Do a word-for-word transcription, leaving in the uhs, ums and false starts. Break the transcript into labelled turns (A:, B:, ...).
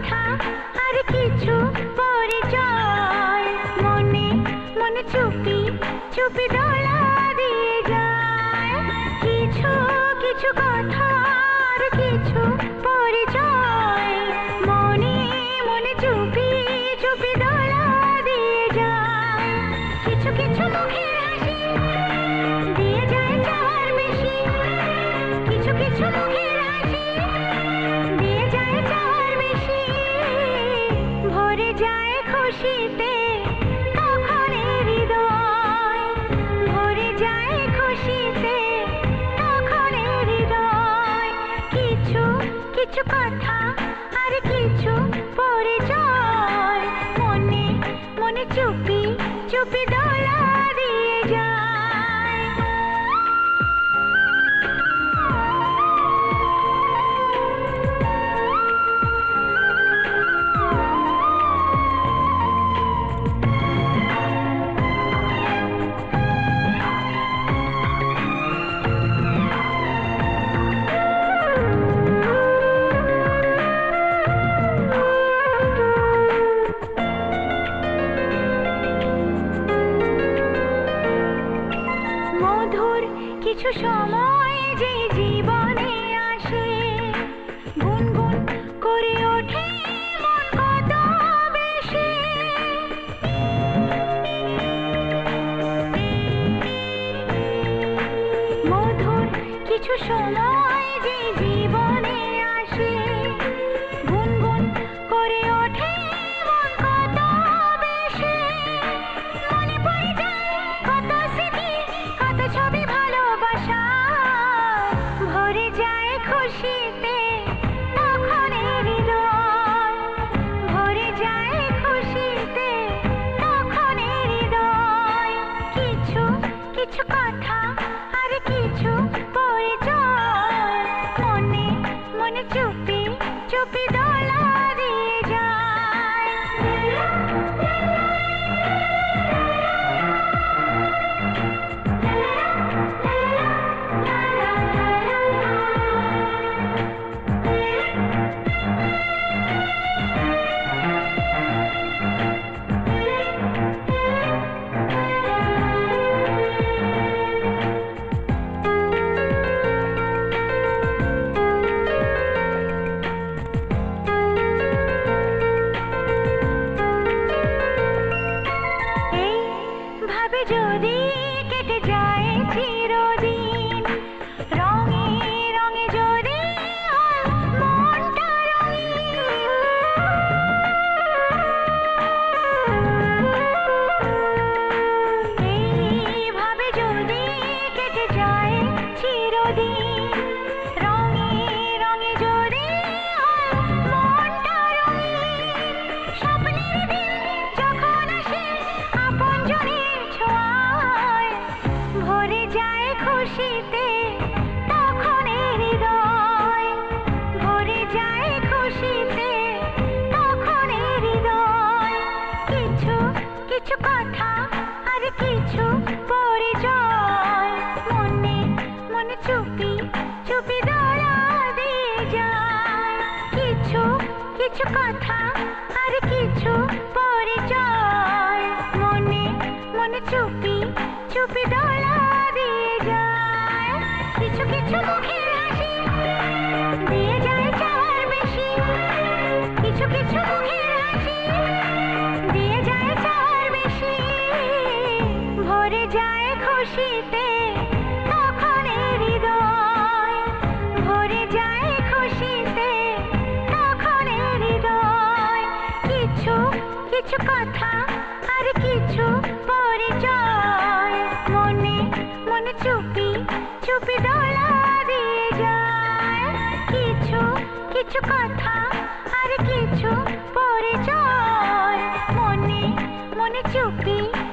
A: কথা আর কিছু পরিচয় মনে মনে চুপি চুপি দোলা দিয়ে যায় কিছু কিছু কথা আর কিছু পরিচয় মনে মনে চুপি চুপি দোলা দিয়ে যায় কিছু কিছু মুখের হাসি দিয়ে যায় চার বেশি কিছু কিছু মুখের হাসি দিয়ে যায় চার বেশি ভরে যায় খুশিতে তখন হৃদয় ভরে যায় খুশিতে তখন হৃদয় কিছু কিছু কথা আর কিছু পরিচয় মনে মনে চুপি চুপি দোলা দিয়ে যায় কিছু সময় যে জীবনে আসে গুনগুন করে ওঠে মন কত বেশি মধুর কিছু সময় যে জীবনে আসে গুনগুন করে ওঠে মন কত বেশি মনে পড়ে যায় কত স্মৃতি কত ছবি ভালোবাসা ভরে যায় খুশিতে তখন হৃদয় ভরে যায় খুশিতে তখন হৃদয় কিছু কিছু কথা আর কিছু পরিচয় মনে মনে চুপি চুপি দোলা দিয়ে যায় ভাবে যদি কেটে যায় চিরদিন রঙে রঙে যদি হয় মনটা রঙিন এইভাবে যদি কেটে যায় চিরদিন রঙে রঙে যদি হয় মনটা রঙিন স্বপ্নের দিন যখন আসে আপনজনের ছোঁয়ায় ভরে যায় খুশিতে তখন হৃদয় ভরে যায় খুশিতে তখন হৃদয় কিছু কিছু কথা আর কিছু পরিচয় মনে মনে চুপি চুপি দোলা দিয়ে যায় কিছু কিছু কথা আর কিছু পরিচয় মনে মনে চুপি চুপি দোলা দিয়ে যায় কিছু কিছু মুখের হাসি দিয়ে যায় চার বেশি কিছু কিছু মুখের হাসি দিয়ে যায় চার বেশি ভরে যায় খুশিতে তখন হৃদয় ভরে যায় খুশিতে তখন হৃদয় কিছু কিছু কথা আর কিছু পরিচয় মনে মনে চুপি চুপি দোলা দিয়ে যায় কিছু কিছু কথা আর কিছু পরিচয় মনে মনে চুপি